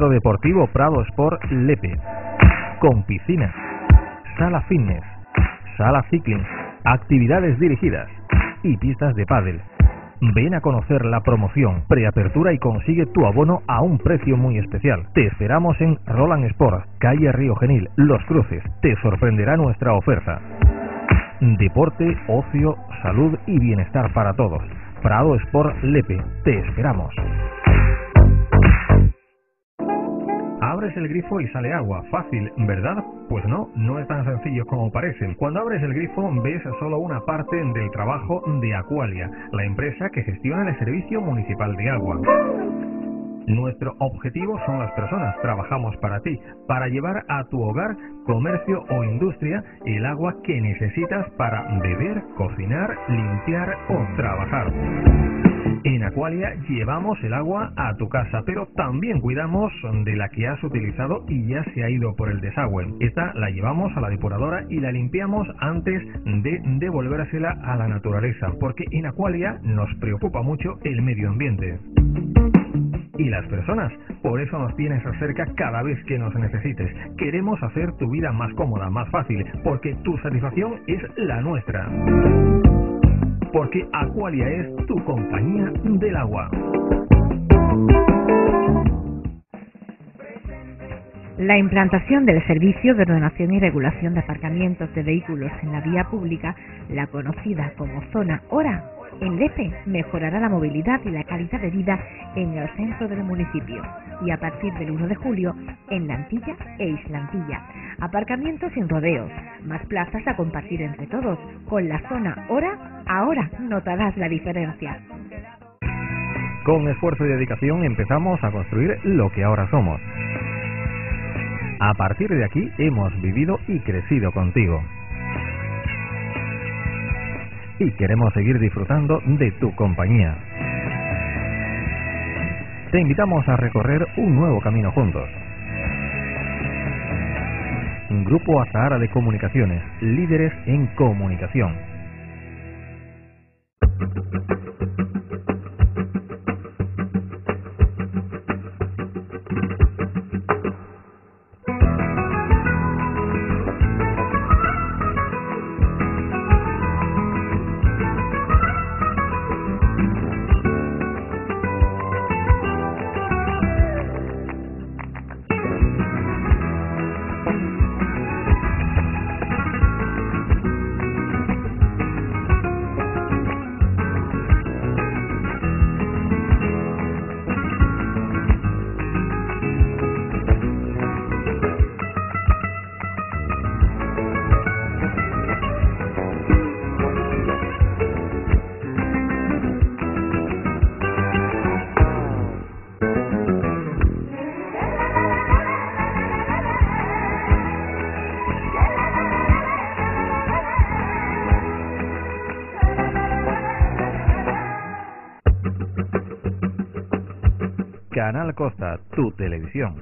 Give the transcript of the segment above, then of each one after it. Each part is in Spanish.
Centro Deportivo Prado Sport Lepe, con piscina, sala fitness, sala cycling, actividades dirigidas y pistas de pádel. Ven a conocer la promoción, preapertura y consigue tu abono a un precio muy especial. Te esperamos en Roland Sport, calle Río Genil, Los Cruces. Te sorprenderá nuestra oferta. Deporte, ocio, salud y bienestar para todos. Prado Sport Lepe. Te esperamos. Abres el grifo y sale agua. Fácil, ¿verdad? Pues no, no es tan sencillo como parece. Cuando abres el grifo ves solo una parte del trabajo de Aqualia, la empresa que gestiona el Servicio Municipal de Agua. Nuestro objetivo son las personas. Trabajamos para ti, para llevar a tu hogar, comercio o industria el agua que necesitas para beber, cocinar, limpiar o trabajar. En Aqualia llevamos el agua a tu casa, pero también cuidamos de la que has utilizado y ya se ha ido por el desagüe. Esta la llevamos a la depuradora y la limpiamos antes de devolvérsela a la naturaleza, porque en Aqualia nos preocupa mucho el medio ambiente. Y las personas, por eso nos tienes cerca cada vez que nos necesites. Queremos hacer tu vida más cómoda, más fácil, porque tu satisfacción es la nuestra. Porque Aqualia es tu compañía del agua. La implantación del Servicio de Ordenación y Regulación de Aparcamientos de Vehículos en la Vía Pública, la conocida como Zona Hora, en Lepe mejorará la movilidad y la calidad de vida en el centro del municipio y a partir del 1 de julio en La Antilla e Islantilla. Aparcamientos sin rodeos, más plazas a compartir entre todos. Con la Zona Hora, ahora notarás la diferencia. Con esfuerzo y dedicación empezamos a construir lo que ahora somos. A partir de aquí hemos vivido y crecido contigo. Y queremos seguir disfrutando de tu compañía. Te invitamos a recorrer un nuevo camino juntos. Grupo Azahara de Comunicaciones, líderes en comunicación. Canal Costa, tu televisión.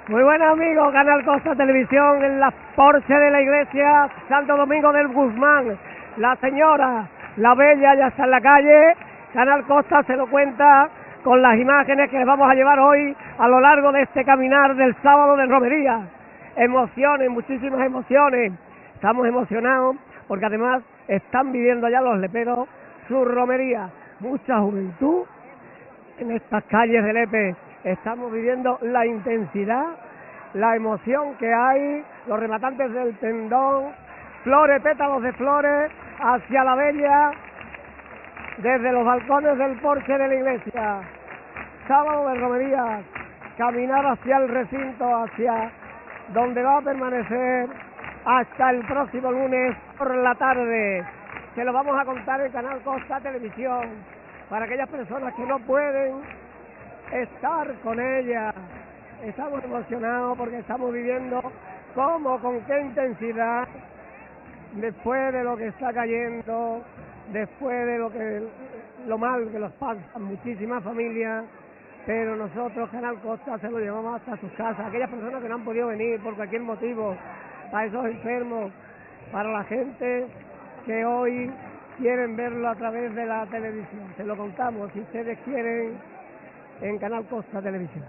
Muy buenos amigos, Canal Costa Televisión en la Porsche de la Iglesia Santo Domingo del Guzmán. La señora, la bella ya está en la calle. Canal Costa se lo cuenta con las imágenes que les vamos a llevar hoy a lo largo de este caminar del sábado de romería. Emociones, muchísimas emociones. Estamos emocionados porque además están viviendo ya los leperos su romería. Mucha juventud en estas calles de Lepe. Estamos viviendo la intensidad, la emoción que hay, los rematantes del tendón, flores, pétalos de flores, hacia la bella, desde los balcones del porche de la iglesia. Sábado de romería, caminar hacia el recinto, hacia donde va a permanecer hasta el próximo lunes por la tarde. Se lo vamos a contar en Canal Costa Televisión, para aquellas personas que no pueden estar con ella. Estamos emocionados porque estamos viviendo cómo, con qué intensidad, después de lo que está cayendo, después de lo mal que los pasan muchísimas familias, pero nosotros, Canal Costa, se lo llevamos hasta sus casas. Aquellas personas que no han podido venir por cualquier motivo, para esos enfermos, para la gente que hoy quieren verlo a través de la televisión. Se lo contamos, si ustedes quieren, en Canal Costa Televisión.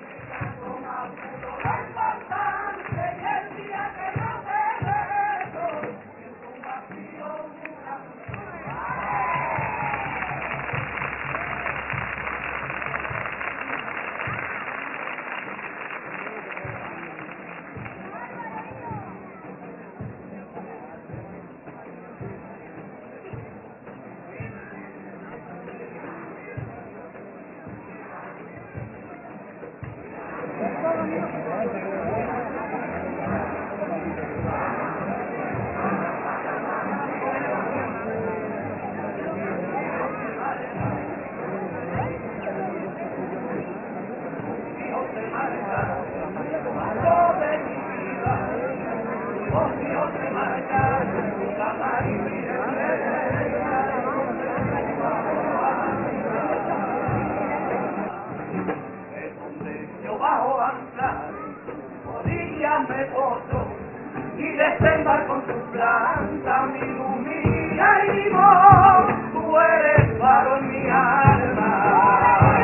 Y desembarco con tu planta, mi luz, mi vida y mi voz, tú eres faro en mi alma,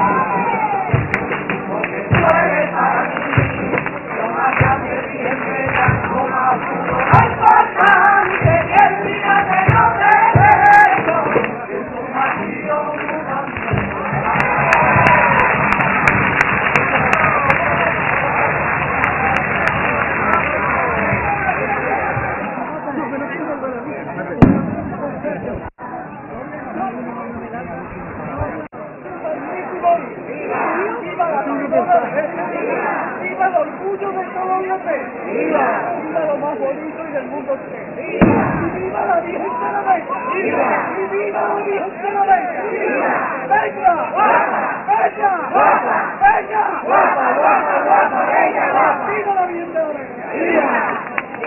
porque tú eres para mí, lo más grande siempre tanto más puro, más importante que el día que no te dejo, es tu marido, tu canción. ¡Viva el orgullo de todos los peces! ¡Viva! ¡Viva lo más bonito y del mundo entero! ¡Viva! ¡Y viva la Virgen de la Bella! ¡Viva! ¡Y viva la Virgen de la Bella! ¡Viva! ¡Bella! ¡Guapa! ¡Bella! ¡Guapa! ¡Bella! ¡Guapa! ¡Guapa! ¡Guapa! ¡Bella! ¡Guapa! ¡Viva la Virgen de la Bella! ¡Viva!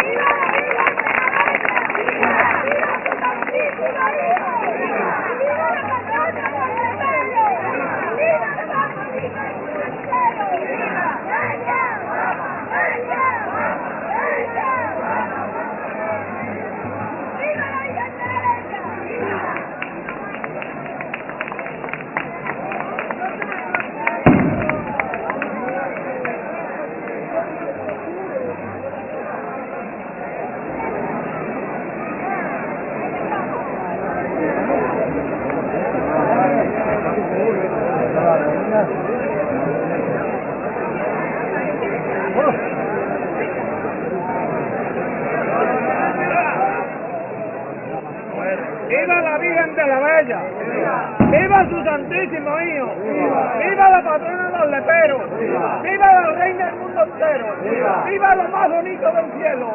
¡Viva la Virgen de la Bella! ¡Viva su Santísimo Hijo! ¡Viva la patrona de los leperos! ¡Viva la reina del mundo entero! ¡Viva lo más bonito del cielo!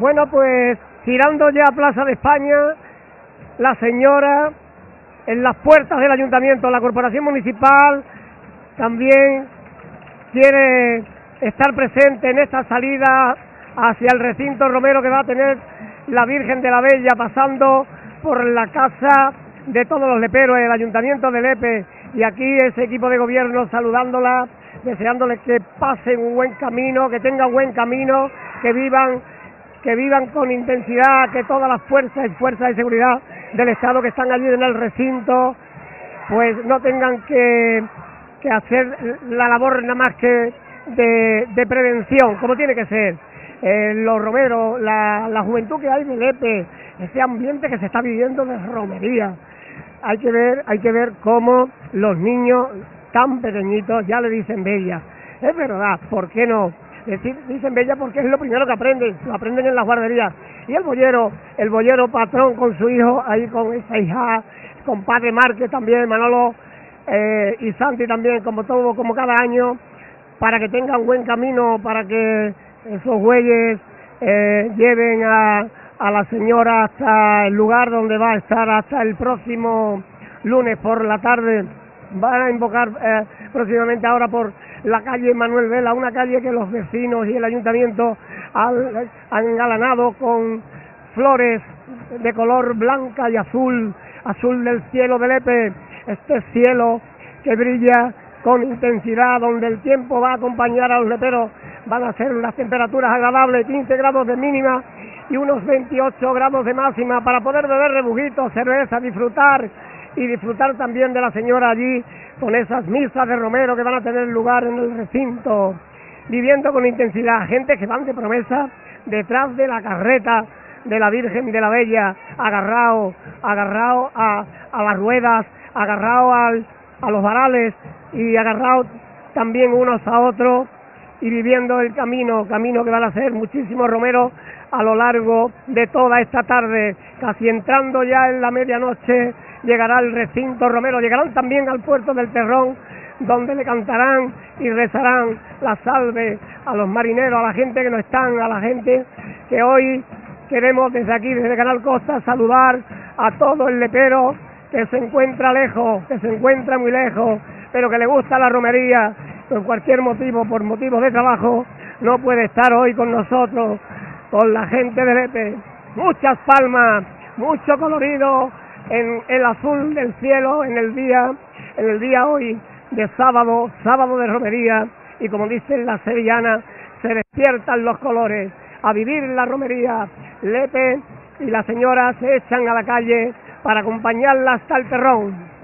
Bueno, pues girando ya a Plaza de España, la señora en las puertas del ayuntamiento, la corporación municipal también quiere estar presente en esta salida hacia el recinto romero que va a tener la Virgen de la Bella, pasando por la casa de todos los leperos, el ayuntamiento de Lepe, y aquí ese equipo de gobierno saludándola, deseándoles que pasen un buen camino, que tengan buen camino, que vivan con intensidad, que todas las fuerzas de seguridad del Estado que están allí en el recinto, pues no tengan que hacer la labor nada más que de prevención, como tiene que ser. Los romeros, la juventud que hay de Lepe, ese ambiente que se está viviendo de romería. Hay que ver cómo los niños tan pequeñitos ya le dicen bella. Es verdad, ¿por qué no? Dicen bella porque es lo primero que aprenden, lo aprenden en las guarderías. Y el boyero patrón con su hijo, ahí con esa hija, con padre Márquez también, Manolo y Santi también, como cada año, para que tengan buen camino, para que esos bueyes lleven a la señora hasta el lugar donde va a estar hasta el próximo lunes por la tarde. Van a invocar próximamente ahora por la calle Manuel Vela, una calle que los vecinos y el ayuntamiento han engalanado con flores de color blanca y azul del cielo de Lepe, este cielo que brilla con intensidad, donde el tiempo va a acompañar a los leperos. Van a ser unas temperaturas agradables, 15 grados de mínima y unos 28 grados de máxima, para poder beber rebujitos, cerveza, disfrutar también de la señora allí con esas misas de romero que van a tener lugar en el recinto, viviendo con intensidad. Gente que van de promesa detrás de la carreta de la Virgen de la Bella, agarrado a las ruedas, agarrado a los varales y agarrado también unos a otros, y viviendo el camino que van a hacer muchísimos romeros a lo largo de toda esta tarde. Casi entrando ya en la medianoche llegará el recinto romero, llegarán también al puerto del Terrón, donde le cantarán y rezarán la salve a los marineros, a la gente que no están, a la gente que hoy queremos desde aquí, desde Canal Costa, saludar a todo el lepero que se encuentra lejos, que se encuentra muy lejos, pero que le gusta la romería, por cualquier motivo, por motivos de trabajo, no puede estar hoy con nosotros, con la gente de Lepe. Muchas palmas, mucho colorido en el azul del cielo en el día hoy de sábado de romería, y como dicen las sevillanas, se despiertan los colores a vivir la romería. Lepe y la señora se echan a la calle para acompañarla hasta el Terrón.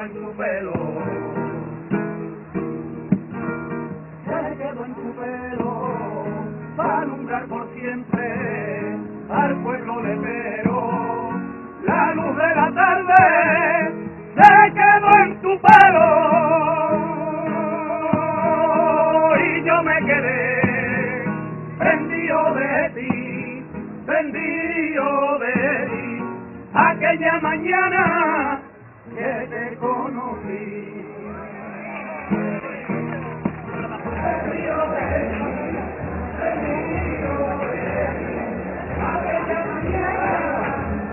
en tu pelo, se quedó en tu pelo, para alumbrar por siempre al pueblo lepero. La luz de la tarde se quedó en tu pelo y yo me quedé prendido de ti, prendido de ti, aquella mañana que te conocí. Prendido de ti, prendido de ti, aquella mañana.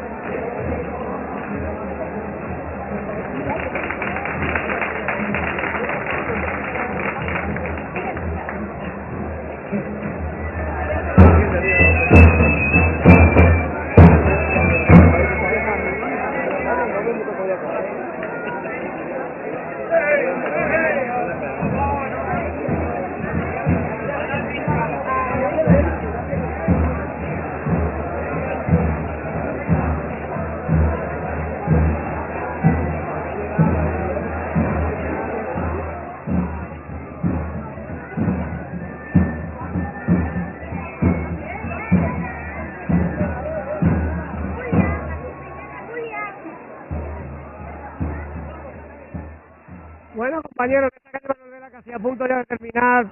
Bueno, compañeros, esta calle Manuel casi a punto ya de terminar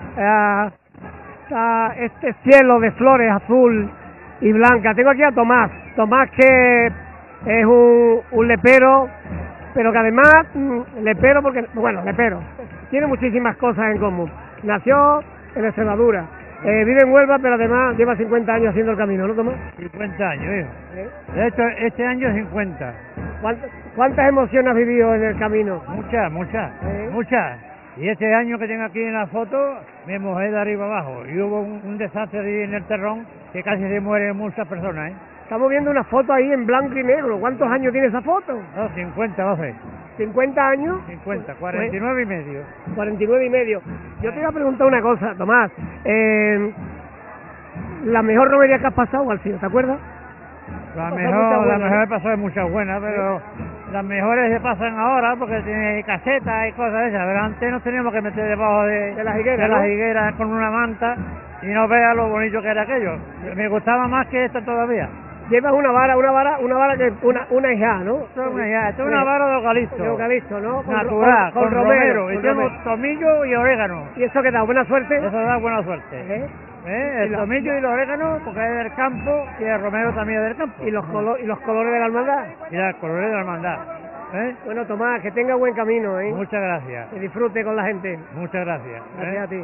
este cielo de flores azul y blanca. Tengo aquí a Tomás, que es un lepero, pero que además, lepero porque, bueno, lepero, tiene muchísimas cosas en común. Nació en Extremadura, vive en Huelva, pero además lleva 50 años haciendo el camino, ¿no, Tomás? 50 años, hijo. De hecho, este año 50. ¿Cuántas emociones has vivido en el camino? Muchas. Y este año que tengo aquí en la foto, me mojé de arriba abajo. Y hubo un desastre ahí en el terrón que casi se mueren muchas personas, ¿eh? Estamos viendo una foto ahí en blanco y negro. ¿Cuántos años tiene esa foto? No, 50, 12. ¿50 años? 50, 49 y medio. 49 y medio. Yo te iba a preguntar una cosa, Tomás. La mejor romería que has pasado, ¿cuál ha sido? ¿Te acuerdas? La mejor he pasado muchas buenas, pero las mejores se pasan ahora porque tiene casetas y cosas de esas, pero antes nos teníamos que meter debajo de las higueras, las higueras con una manta y no veas lo bonito que era aquello. Me gustaba más que esta todavía. Llevas una vara que una hija, ¿no? Esto es una vara de eucalipto. De eucalipto, ¿no? Natural, con romero. Y tenemos tomillo y orégano. ¿Y eso qué da? ¿Buena suerte? Eso da buena suerte. El tomillo y el orégano, porque es del campo, y el romero también es del campo. ¿Y los colores de la hermandad? Y los colores de la hermandad. Bueno, Tomás, que tenga buen camino, ¿eh? Muchas gracias. Que disfrute con la gente. Muchas gracias. Gracias a ti.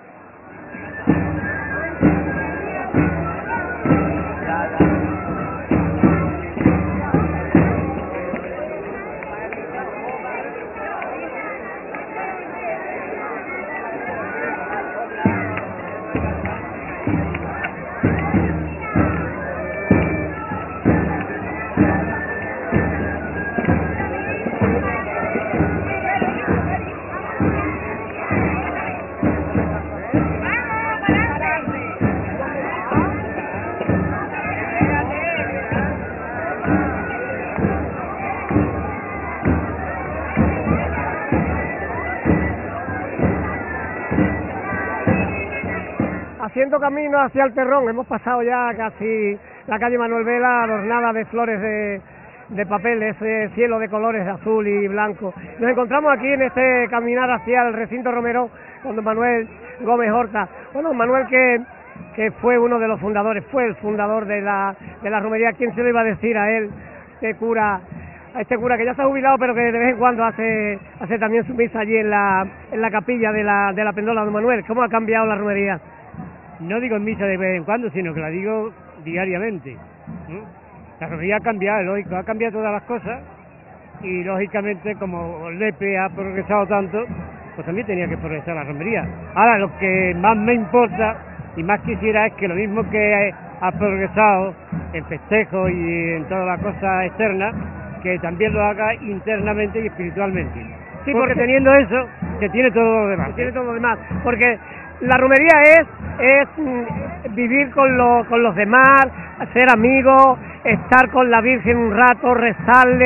Haciendo camino hacia el Terrón, hemos pasado ya casi la calle Manuel Vela, adornada de flores de papel, ese cielo de colores azul y blanco. Nos encontramos aquí en este caminar hacia el recinto Romero con don Manuel Gómez Horta. Bueno, Manuel que fue uno de los fundadores, fue el fundador de la romería. ¿Quién se lo iba a decir a él, este cura que ya se ha jubilado, pero que de vez en cuando hace también su misa allí en la capilla de la Pendola? Don Manuel, ¿cómo ha cambiado la romería? No digo en misa de vez en cuando, sino que la digo diariamente. La romería ha cambiado, lógico, ha cambiado todas las cosas y lógicamente como Lepe ha progresado tanto, pues también tenía que progresar la romería. Ahora, lo que más me importa y más quisiera es que lo mismo que ha progresado en festejos y en todas las cosas externas, que también lo haga internamente y espiritualmente. Sí, porque teniendo eso, se tiene todo lo demás. Se tiene todo lo demás, porque la romería es vivir con los demás, ser amigos, estar con la Virgen un rato, rezarle,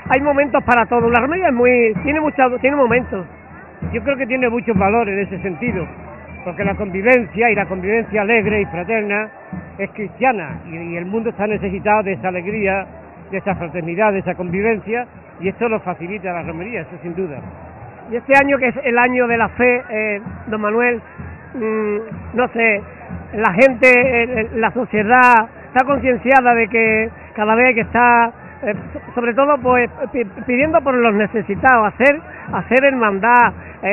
hay momentos para todo. La romería tiene momentos. Yo creo que tiene muchos valores en ese sentido, porque la convivencia, y la convivencia alegre y fraterna, es cristiana, y el mundo está necesitado de esa alegría, de esa fraternidad, de esa convivencia, y esto lo facilita la romería, eso sin duda. Y este año, que es el año de la fe, don Manuel, no sé, la gente, la sociedad está concienciada de que cada vez hay que estar, sobre todo pues pidiendo por los necesitados, hacer hermandad,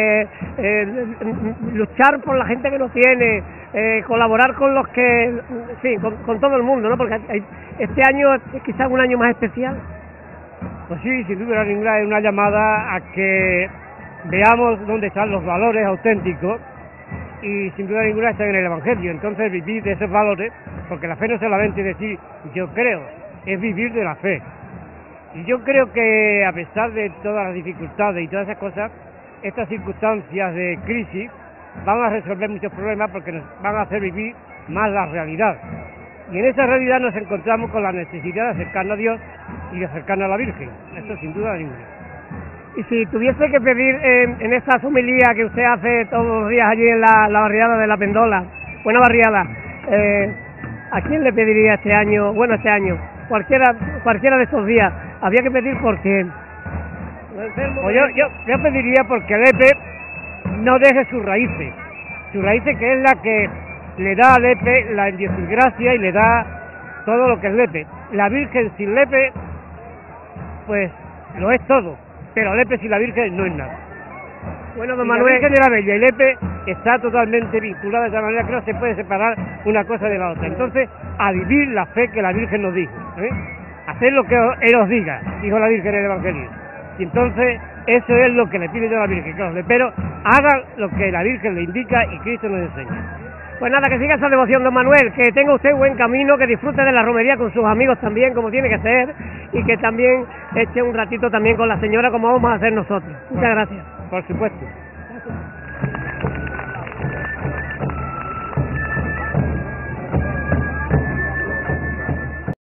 luchar por la gente que no tiene, colaborar con los que, sí, con todo el mundo, ¿no? Porque este año es quizás un año más especial. Pues sí, sin duda ninguna, es una llamada a que veamos dónde están los valores auténticos, y sin duda ninguna están en el Evangelio. Entonces vivir de esos valores, porque la fe no solamente decir yo creo, es vivir de la fe. Y yo creo que a pesar de todas las dificultades y todas esas cosas, estas circunstancias de crisis van a resolver muchos problemas, porque nos van a hacer vivir más la realidad. Y en esa realidad nos encontramos con la necesidad de acercarnos a Dios y de acercarnos a la Virgen, eso sin duda ninguna. Y si tuviese que pedir en esa homilía que usted hace todos los días allí en la barriada de la Pendola, buena barriada, ¿a quién le pediría este año, cualquiera de estos días? Había que pedir por quién. Pues yo pediría porque Lepe no deje sus raíces que es la que le da a Lepe la idiosincrasia y le da todo lo que es Lepe. La Virgen sin Lepe, pues lo es todo. Pero Lepe sin la Virgen no es nada. Bueno, don Manuel, la Virgen de la Bella y Lepe está totalmente vinculada de tal manera que no se puede separar una cosa de la otra. Entonces, a vivir la fe que la Virgen nos dijo, hacer lo que Él os diga, dijo la Virgen en el Evangelio. Y entonces, eso es lo que le pide yo a la Virgen, que los leperos hagan lo que la Virgen le indica y Cristo nos enseña. Pues nada, que siga esa devoción, don Manuel, que tenga usted buen camino, que disfrute de la romería con sus amigos también, como tiene que ser, y que también eche un ratito también con la señora, como vamos a hacer nosotros. Muchas gracias. Por supuesto.